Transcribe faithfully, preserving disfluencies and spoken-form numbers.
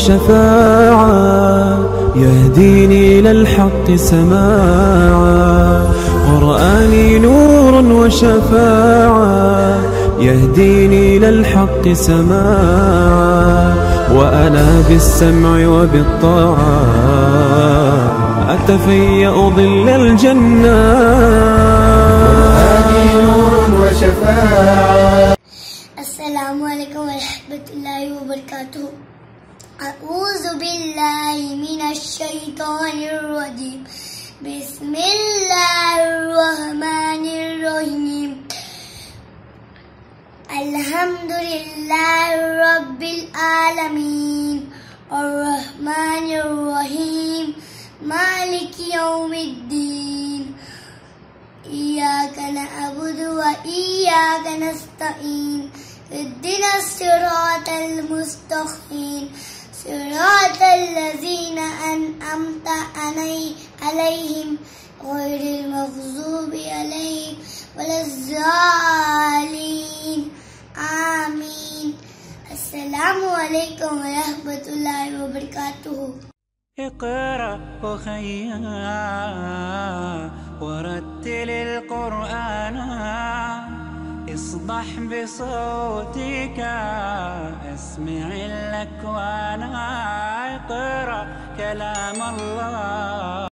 وشفاعا يهديني للحق سماعا. قرآني نور وشفاعا يهديني للحق سماعا. وأنا بالسمع وبالطاعة أتفيأ ظل الجنة. قرآني نور وشفاعا. अस्सलामु अलैकुम वरहमतुल्लाहि वबरकातुहू। अऊज़ु बिल्लाहि मिनश शैतानिर रजीम। बिस्मिल्लाहिर रहमानिर रहीम। अल्हम्दुलिल्लाहि रब्बिल आलमीन अर्रहमानिर रहीम मालिकि यौमिद्दीन। इय्याका नअबुदु व इय्याका नस्तईन। इहदिनस सिरातल मुस्तक़ीम सिरातल लज़ीना अनअमता अलैहिम गैरिल मग़ज़ूबि अलैहिम वलज़्ज़ालिन। आमीन। अस्सलामु अलैकुम व रहमतुल्लाहि व बरकातुहू। اقرأ أخيا ورتل القرآن اصدح بصوتك اسمع الأكوان. اقرأ كلام الله.